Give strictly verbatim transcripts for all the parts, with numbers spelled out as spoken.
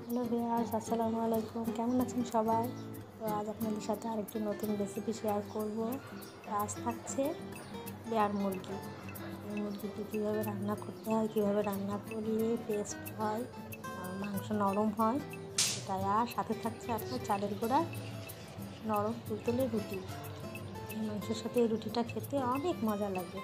Hello viewers, আসসালামু আলাইকুম। কেমন আছেন সবাই? তো আজ আপনাদের সাথে আরেকটি নতুন রেসিপি শেয়ার করব। আজ থাকছে লেয়ার মুরগি। এই মুরগিটি কীভাবে রান্না করতে হয়, কীভাবে রান্না করলে টেস্ট হয়, মাংস নরম হয় সেটাই। আর সাথে থাকছে আপনার চালের গুঁড়া নরম তুলতুলে রুটি। এই মাংসের সাথে এই রুটিটা খেতে অনেক মজা লাগে।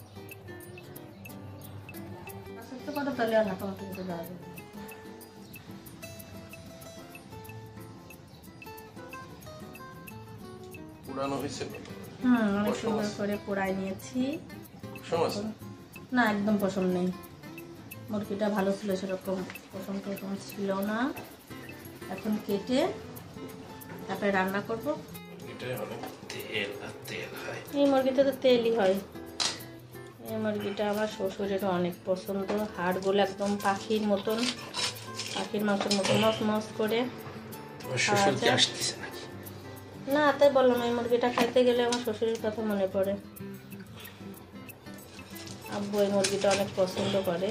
পুরানো হয়েছে হুম অনেক সুন্দর করে পোড়ায় নিয়েছি। না, একদম পছন্দ নেই। মুরগিটা ভালো ছিল, সেরকম পছন্দ টসম ছিল না। এখন কেটে তারপরে রান্না করব। এই মুরগিটা তো তেলই হয়। এই মুরগিটা আমার শ্বশুরেরও অনেক পছন্দ। হাড়গুলো একদম পাখির মতন, পাখির মাংসের মতন মস মস করে। না, তাই বললাম, এই মুরগিটা খাইতে গেলে আমার শ্বশুরের কথা মনে পড়ে। আব্বু এই মুরগিটা অনেক পছন্দ করে।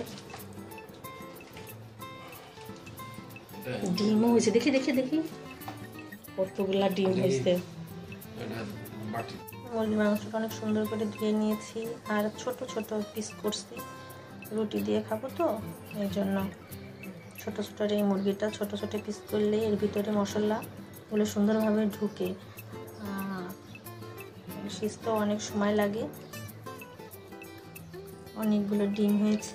ডিমও হয়েছে, দেখি দেখি দেখি কতগুলা ডিম হয়েছে। মুরগির মাংসটা অনেক সুন্দর করে ধুয়ে নিয়েছি, আর ছোট ছোট পিস করছি। রুটি দিয়ে খাবো তো, এই জন্য ছোট ছোট এই মুরগিটা ছোট ছোট পিস করলে এর ভিতরে মশলাগুলো সুন্দরভাবে ঢুকে। সিজতে অনেক সময় লাগে। অনেকগুলো ডিম হয়েছে।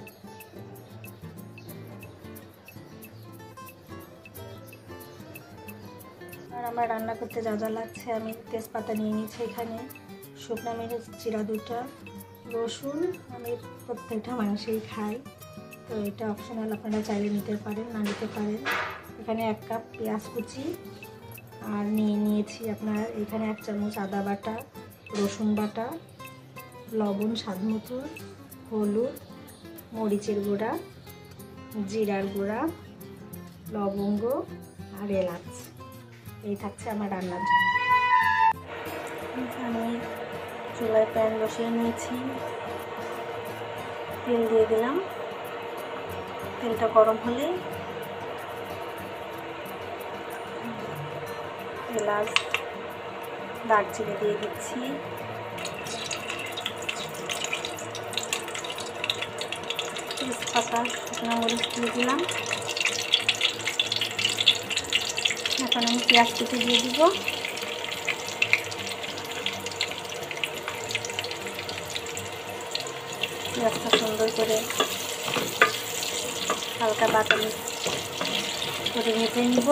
আর আমার রান্না করতে যা যা লাগছে, আমি তেজপাতা নিয়ে নিয়েছি এখানে, শুকনো মরিচ জিরা দুটা, রসুন। আমি প্রত্যেকটা মাংসেই খাই, তো এটা অপশনাল, আপনারা চাইলে নিতে পারেন, না নিতে পারেন। এখানে এক কাপ পেঁয়াজ কুচি, আর নিয়ে নিয়েছি আপনার এখানে এক চামচ আদা বাটা, রসুন বাটা, লবণ স্বাদ মতো, হলুদ, মরিচের গুঁড়া, জিরার গুঁড়া, লবঙ্গ আর এলাচ। এই থাকছে আমার রান্নার জন্য। আমি চুলায় প্যান বসিয়ে নিয়েছি, তেল দিয়ে দিলাম। তেলটা গরম হলে এলাচ দারচিনি দিয়ে দিচ্ছি। তেজপাতা শুকনো মরিচ দিয়ে দিলাম। এখন আমি পেঁয়াজ কেটে দিয়ে দিব। পেঁয়াজটা সুন্দর করে হালকা বাদামি করে ভেজে নিব।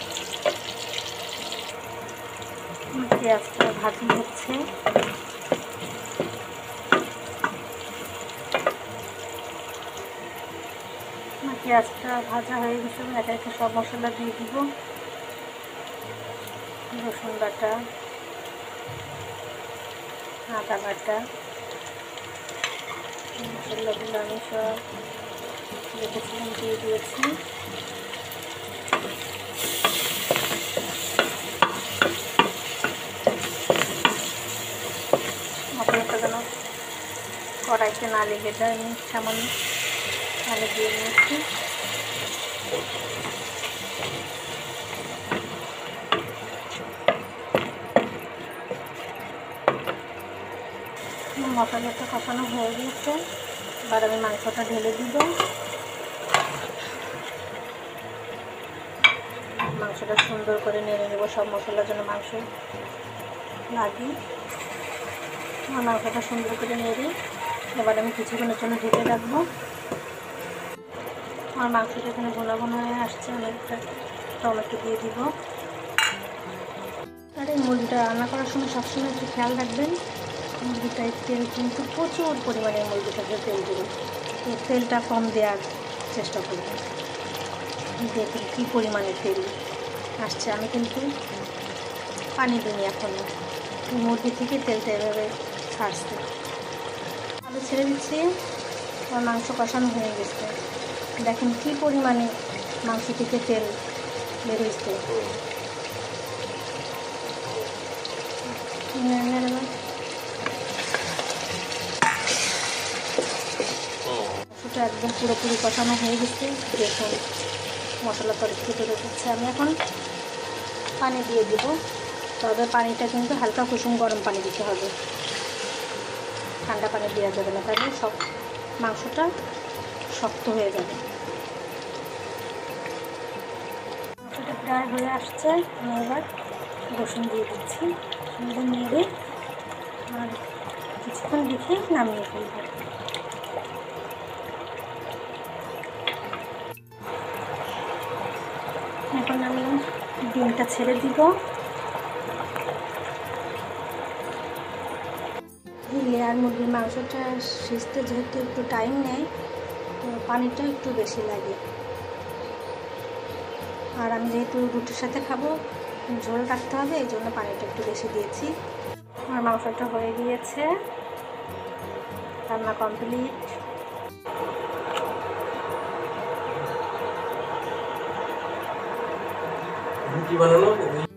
পেঁয়াজটা ভাজি হচ্ছে। পেঁয়াজটা ভাজা হয়ে গেছে, একে একে সব মশলা দিয়ে দিব। রসুন বাটা, আদা বাটা, মশলাগুলো আমি সব রেখেছিলাম দিয়ে দিয়েছি। মশলাটা যেন কড়াইতে না লেগে যায়, আমি সামান্য তাহলে দিয়ে নিয়েছি। মশলাটা কষানো হয়ে গেছে, এবার আমি মাংসটা ঢেলে দিব। মাংসটা সুন্দর করে নেড়ে নেব, সব মশলার জন্য মাংস লাগে। আমার মাংসটা সুন্দর করে নেড়ে এবার আমি কিছুক্ষণের জন্য ঢেকে রাখবো। আমার মাংসটা এখানে ঘন ঘন হয়ে আসছে, আমি একটা টমেটো দিয়ে দিব। আর এই মুরগিটা রান্না করার সময় সবসময় একটু খেয়াল রাখবেন, মুরগিটায় তেল কিন্তু প্রচুর পরিমাণে মুরগিটাকে তেল দেবেন, এই তেলটা কম দেওয়ার চেষ্টা করবেন। দেখুন কী পরিমাণে তেল আসছে। আমি কিন্তু পানি দিইনি এখনও, মুরগি থেকে তেলটা এভাবে ছাড়ছে। আলু ছেড়ে দিচ্ছি। আমার মাংস কষানো হয়ে গেছে, দেখেন কী পরিমাণে মাংস থেকে তেল বেরিয়েছে। মাংসটা একদম পুরোপুরি কষানো হয়ে গেছে। দেখুন মশলা তরকারি থেকে রেখেছি। আমি এখন পানি দিয়ে দিব, তবে পানিটা কিন্তু হালকা কুসুম গরম পানি দিতে হবে, ঠান্ডা পানি দেওয়া যাবে না, তাহলে সব মাংসটা শক্ত হয়ে যাবে। মাংসটা প্রায় হয়ে আসছে, আমি এবার রসুন দিয়ে দিচ্ছি, সুন্দর নেড়ে আর কিছুক্ষণ রেখে নামিয়ে ফেলব। এখন আমি ডিমটা ছেড়ে দিব। লেয়ার মুরগির মাংসটা সিজতে যেহেতু একটু টাইম নেয়, তো পানিটা একটু বেশি লাগে। আর আমি যেহেতু রুটির সাথে খাবো, ঝোল রাখতে হবে, এই জন্য পানিটা একটু বেশি দিয়েছি। আমার মাংসটা হয়ে গিয়েছে, রান্না কমপ্লিট। রুটি বানানো